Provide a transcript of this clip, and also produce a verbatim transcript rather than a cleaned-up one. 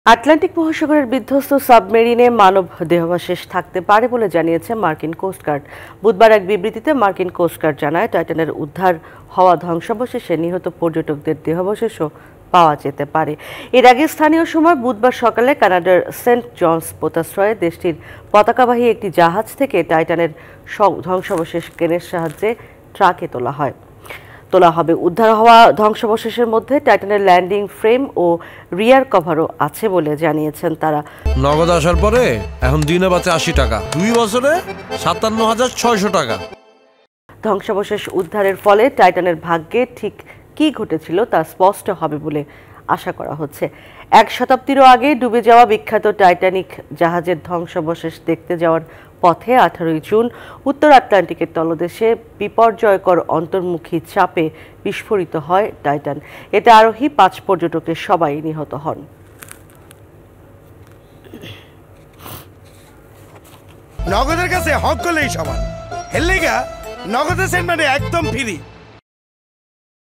Atlantic মহাসাগরের বিধ্বস্ত সাবমেরিনে মানব দেহাবশেষ থাকতে পারে বলে জানিয়েছে মার্কিন কোস্টগার্ড। বুধবার এক বিবৃতিতে মার্কিন কোস্টগার্ড জানায়, টাইটানের উদ্ধার হওয়া ধ্বংসাবশেষে নিহত পর্যটকদের দেহাবশেষও পাওয়া যেতে পারে। এর আগে স্থানীয় সময় বুধবার সকালে কানাডার সেন্ট জনস পোতাশ্রয়ে দেশটির পতাকাবাহী একটি জাহাজ থেকে টাইটানের ধ্বংসাবশেষ ক্রেনের সাহায্যে ট্রাকে তোলা হয় তোলা হবে উদ্ধার হওয়া ধ্বংসাবশেষের মধ্যে টাইটানের ল্যান্ডিং ফ্রেম ও রিয়ার কভারও আছে বলে জানিয়েছেন তারা। নগদ আসার পরে এখন দিনে বাঁচে আশি টাকা, দুই বছরে সাতান্ন হাজার ছয়শো টাকা। ধ্বংসাবশেষ উদ্ধারের ফলে টাইটানের ভাগ্যে ঠিক কি ঘটেছিল তা স্পষ্ট হবে বলে আশা করা হচ্ছে। এক শতাব্দীরও আগে ডুবে যাওয়া বিখ্যাত টাইটানিক জাহাজের ধ্বংসাবশেষ দেখতে যাওয়ার পথে আঠারোই জুন উত্তর আটলান্টিকের তলদেশে বিপর্যয়কর অন্তর্মুখী চাপে বিস্ফোরিত হয় টাইটান। এতে আরোহী পাঁচ পর্যটকের সবাই নিহত হন। নগদের কাছে হক করলেই সমান, হেললেগা নগদের সেন্ট মানে একদম ফ্রি।